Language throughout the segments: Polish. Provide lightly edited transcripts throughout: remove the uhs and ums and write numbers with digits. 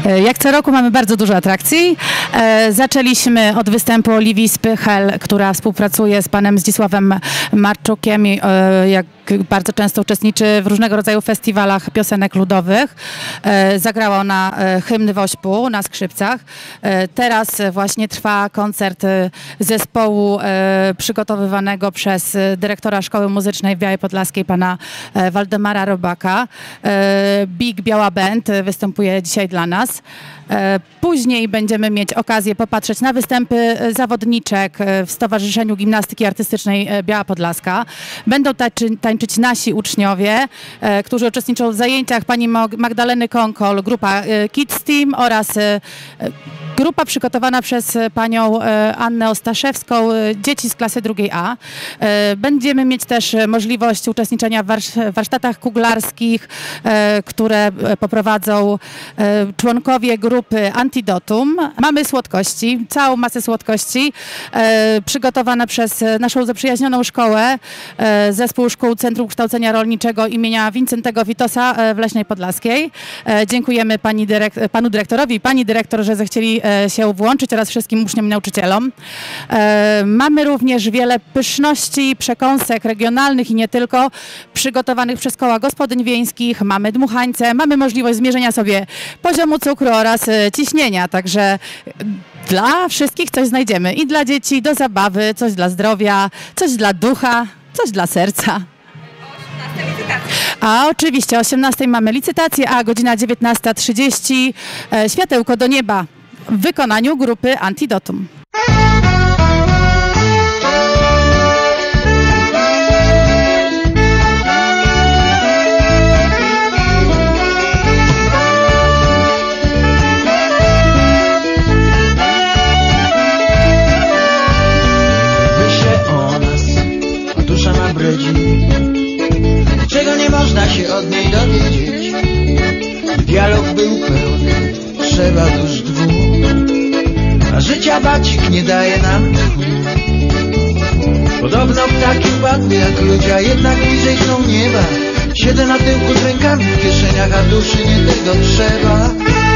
Jak co roku mamy bardzo dużo atrakcji. Zaczęliśmy od występu Oliwii Spychel, która współpracuje z panem Zdzisławem Marczukiem i jak bardzo często uczestniczy w różnego rodzaju festiwalach piosenek ludowych. Zagrała ona hymny Wośpu na skrzypcach. Teraz właśnie trwa koncert zespołu przygotowywanego przez dyrektora Szkoły Muzycznej w Białej Podlaskiej, pana Waldemara Robaka. Big Biała Band występuje dzisiaj dla nas. Później będziemy mieć okazję popatrzeć na występy zawodniczek w Stowarzyszeniu Gimnastyki Artystycznej Biała Podlaska. Będą tańczyć nasi uczniowie, którzy uczestniczą w zajęciach pani Magdaleny Konkol, grupa Kids Team oraz grupa przygotowana przez panią Annę Ostaszewską, dzieci z klasy drugiej A. Będziemy mieć też możliwość uczestniczenia w warsztatach kuglarskich, które poprowadzą członkowie grupy Antidotum. Mamy słodkości, całą masę słodkości, przygotowane przez naszą zaprzyjaźnioną szkołę, Zespół Szkół Centrum Kształcenia Rolniczego imienia Wincentego Witosa w Leśnej Podlaskiej. Dziękujemy panu dyrektorowi i pani dyrektor, że zechcieli się włączyć oraz wszystkim uczniom i nauczycielom. Mamy również wiele pyszności, przekąsek regionalnych i nie tylko, przygotowanych przez koła gospodyń wiejskich. Mamy dmuchańce, mamy możliwość zmierzenia sobie poziomu cukru oraz ciśnienia, także dla wszystkich coś znajdziemy. I dla dzieci do zabawy, coś dla zdrowia, coś dla ducha, coś dla serca. A oczywiście o 18 mamy licytację, a godzina 19:30 światełko do nieba w wykonaniu grupy Antidotum. Czego nie można się od niej dowiedzieć. Dialog był pełny, trzeba dusz dwóch, a życia bacik nie daje nam tchu. Podobno ptaki wpadły jak ludzie, a jednak bliżej są nieba. Siedzę na tyłku z rękami w kieszeniach, a duszy nie tego trzeba.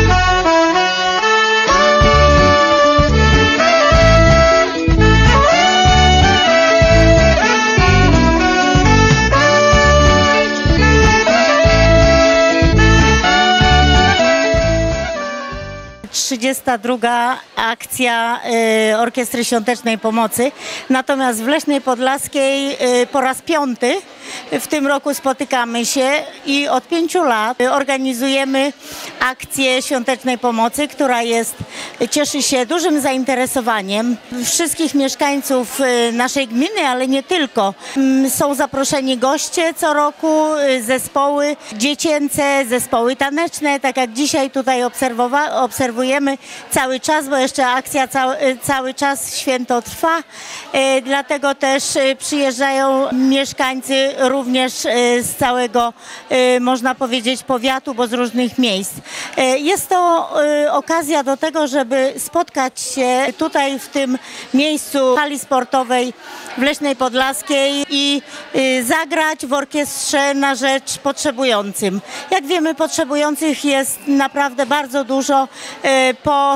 32. akcja Orkiestry Świątecznej Pomocy. Natomiast w Leśnej Podlaskiej po raz 5. w tym roku spotykamy się i od 5 lat organizujemy akcję Świątecznej Pomocy, która cieszy się dużym zainteresowaniem wszystkich mieszkańców naszej gminy, ale nie tylko. Są zaproszeni goście co roku, zespoły dziecięce, zespoły taneczne, tak jak dzisiaj tutaj obserwujemy cały czas, bo jeszcze akcja cały czas, święto trwa, dlatego też przyjeżdżają mieszkańcy również z całego, można powiedzieć, powiatu, bo z różnych miejsc. Jest to okazja do tego, żeby spotkać się tutaj w tym miejscu hali sportowej w Leśnej Podlaskiej i zagrać w orkiestrze na rzecz potrzebującym. Jak wiemy, potrzebujących jest naprawdę bardzo dużo. Po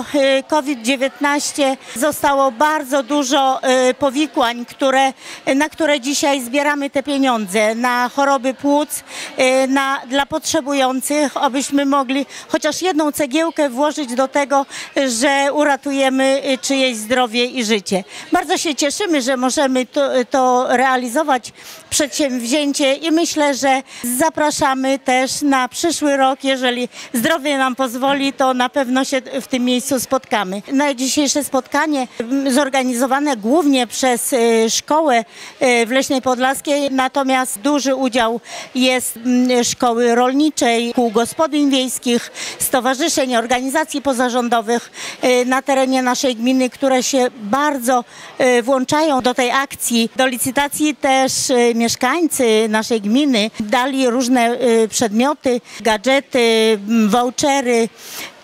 COVID-19 zostało bardzo dużo powikłań, na które dzisiaj zbieramy te pieniądze, na choroby płuc, dla potrzebujących, abyśmy mogli chociaż jedną cegiełkę włożyć do tego, że uratujemy czyjeś zdrowie i życie. Bardzo się cieszymy, że możemy to realizować przedsięwzięcie i myślę, że zapraszamy też na przyszły rok, jeżeli zdrowie nam pozwoli, to na pewno się w tym miejscu spotkamy. Na dzisiejsze spotkanie zorganizowane głównie przez szkołę w Leśnej Podlaskiej, natomiast duży udział jest szkoły rolniczej, kół gospodyń wiejskich, stowarzyszeń, organizacji pozarządowych na terenie naszej gminy, które się bardzo włączają do tej akcji. Do licytacji też mieszkańcy naszej gminy dali różne przedmioty, gadżety, vouchery,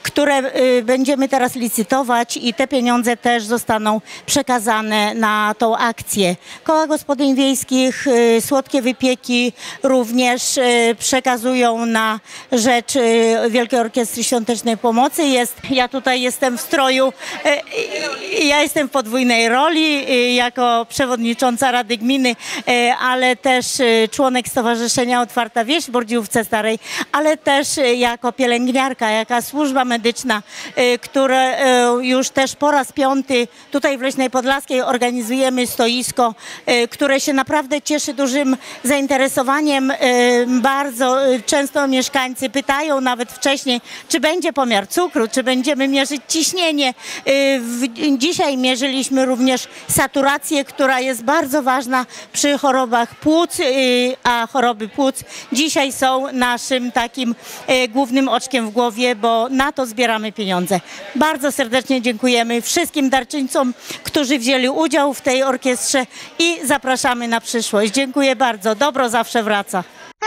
które będziemy teraz licytować i te pieniądze też zostaną przekazane na tą akcję. Koła Gospodyń Wiejskich słodkie wypieki również przekazują na rzecz Wielkiej Orkiestry Świątecznej Pomocy. Ja tutaj jestem w stroju, ja jestem w podwójnej roli jako przewodnicząca Rady Gminy, ale też członek Stowarzyszenia Otwarta Wieś w Bordziówce Starej, ale też jako pielęgniarka, jako służba medyczna, które już też po raz 5 tutaj w Leśnej Podlaskiej organizujemy stoisko, które się naprawdę cieszy dużym zainteresowaniem. Bardzo często mieszkańcy pytają nawet wcześniej, czy będzie pomiar cukru, czy będziemy mierzyć ciśnienie. Dzisiaj mierzyliśmy również saturację, która jest bardzo ważna przy chorobach płuc, a choroby płuc dzisiaj są naszym takim głównym oczkiem w głowie, bo na to zbieramy pieniądze. Bardzo serdecznie dziękujemy wszystkim darczyńcom, którzy wzięli udział w tej orkiestrze i zapraszamy na przyszłość. Dziękuję bardzo. Dobro zawsze wraca.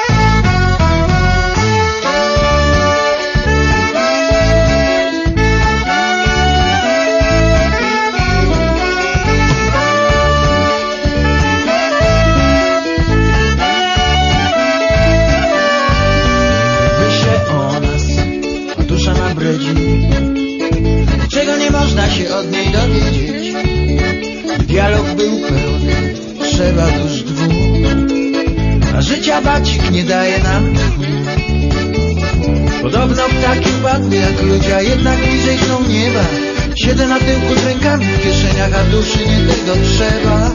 Czego nie można się od niej dowiedzieć. Dialog był pełny, trzeba dusz dwóch, a życia bacik nie daje nam tchu. Podobno ptaki padły jak ludzie, a jednak bliżej są nieba. Siedzę na tyłku z rękami w kieszeniach, a duszy nie tego trzeba.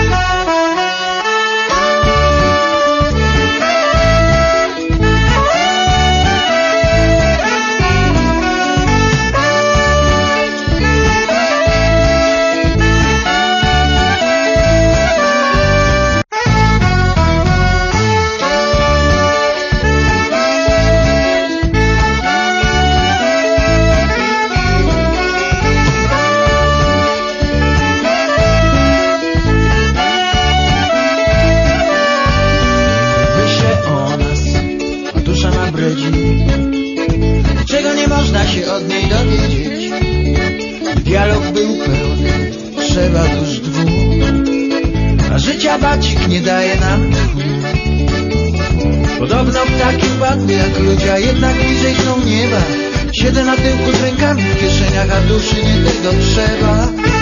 Czego nie można się od niej dowiedzieć. Dialog był pełny, trzeba dusz dwóch, a życia bacik nie daje nam tchu. Podobno ptaki padły jak ludzie, a jednak bliżej są nieba. Siedzę na tyłku z rękami w kieszeniach, a duszy nie tego trzeba.